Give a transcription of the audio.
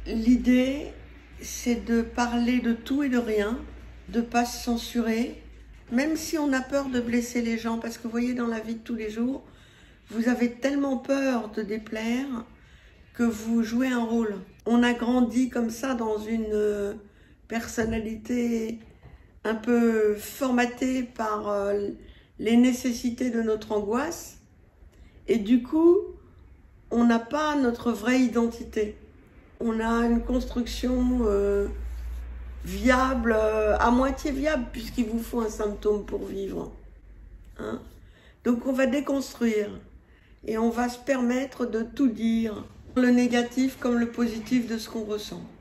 L'idée, c'est de parler de tout et de rien, de ne pas se censurer, même si on a peur de blesser les gens, parce que vous voyez, dans la vie de tous les jours, vous avez tellement peur de déplaire que vous jouez un rôle. On a grandi comme ça dans une personnalité un peu formatée par les nécessités de notre angoisse, et du coup, on n'a pas notre vraie identité. On a une construction viable, à moitié viable, puisqu'il vous faut un symptôme pour vivre. Hein? Donc on va déconstruire et on va se permettre de tout dire, le négatif comme le positif de ce qu'on ressent.